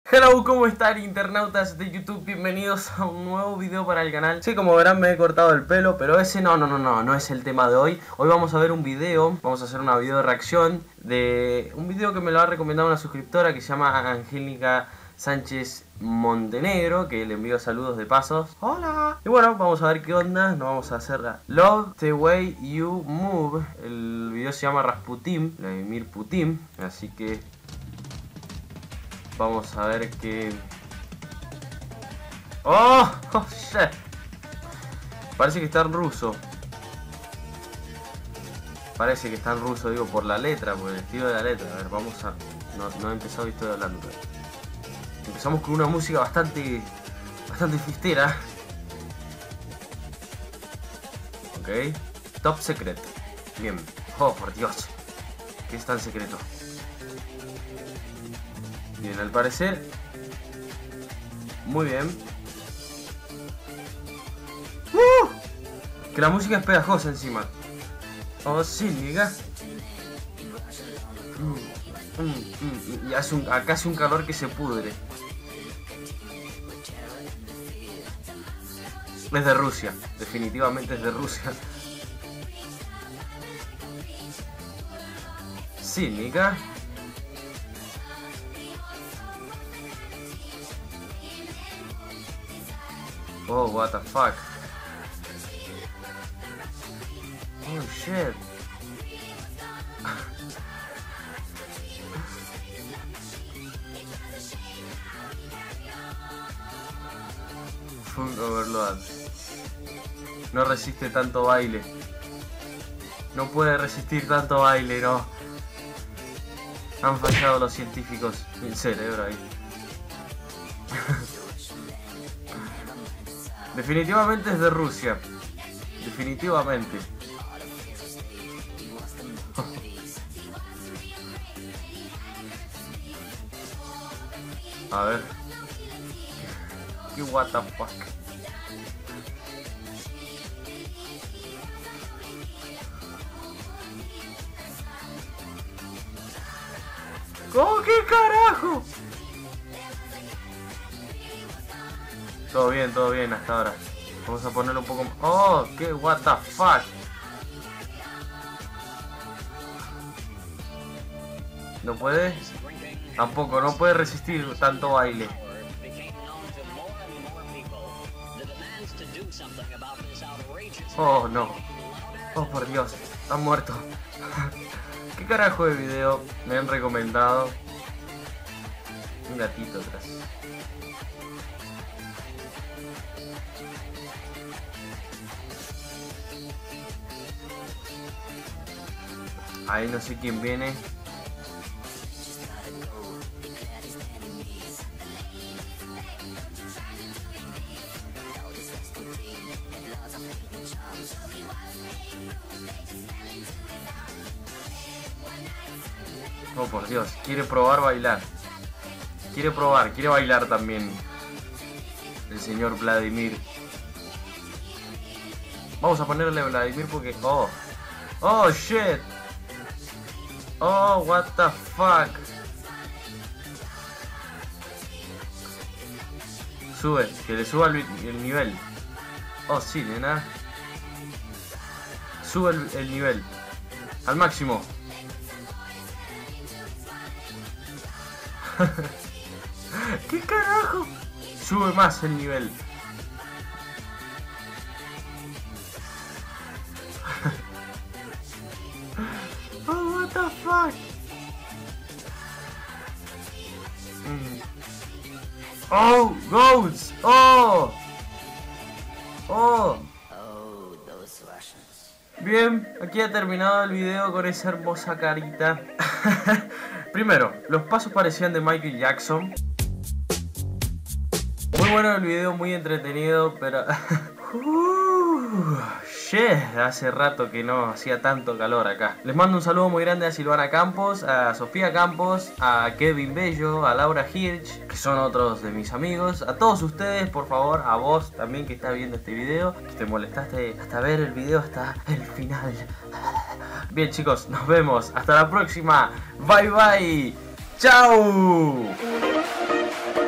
Hello, ¿cómo están internautas de YouTube? Bienvenidos a un nuevo video para el canal. Sí, como verán me he cortado el pelo, pero ese no es el tema de hoy. Hoy vamos a ver un video, vamos a hacer una video de reacción de un video que me lo ha recomendado una suscriptora que se llama Angélica Sánchez Montenegro, que le envío saludos de pasos. Hola. Y bueno, vamos a ver qué onda. Nos vamos a hacer la Love the Way You Move. El video se llama Rasputin, Vladimir Putin, así que vamos a ver qué... ¡Oh! ¡Oh, shit! Parece que está en ruso. Parece que está en ruso, digo, por la letra, por el estilo de la letra. A ver, vamos a... No he empezado y estoy hablando. Empezamos con una música bastante fistera. Ok. Top Secret. Bien. Oh, por Dios. ¿Qué es tan secreto? Bien, al parecer. Muy bien. Que la música es pegajosa encima. Oh, sí, diga. Y acá hace un calor que se pudre. Es de Rusia. Definitivamente es de Rusia. Sí, Nika. Oh, what the fuck. Oh, shit. Funk Overload. No resiste tanto baile. No puede resistir tanto baile, no. Han fallado los científicos. El cerebro ahí. Definitivamente es de Rusia. Definitivamente. A ver. ¿Qué what the fuck? ¿Cómo qué carajo? Todo bien hasta ahora. Vamos a ponerlo un poco más. Oh, qué what the fuck. ¿No puede? Tampoco, no puede resistir tanto baile. Oh, no. Oh, por Dios. Está muerto. ¿Qué carajo de video me han recomendado? Un gatito atrás. Ahí no sé quién viene. Oh, por Dios, quiere probar bailar. Quiere bailar también. El señor Vladimir. Vamos a ponerle Vladimir porque... Oh. Oh, shit. Oh, what the fuck. Sube, que le suba el nivel. Oh, sí, nena. Sube el nivel. Al máximo. ¿Qué carajo? Sube más el nivel. Oh, what the fuck. Oh, goats. Oh. Oh. Bien, aquí ha terminado el video con esa hermosa carita. Primero, los pasos parecían de Michael Jackson. Muy bueno el video, muy entretenido, pero... Shit, hace rato que no hacía tanto calor acá. Les mando un saludo muy grande a Silvana Campos, a Sofía Campos, a Kevin Bello, a Laura Hirsch, que son otros de mis amigos. A todos ustedes, por favor, a vos también que estás viendo este video, que te molestaste hasta ver el video hasta el final. Bien, chicos, nos vemos. Hasta la próxima. Bye bye. Chao.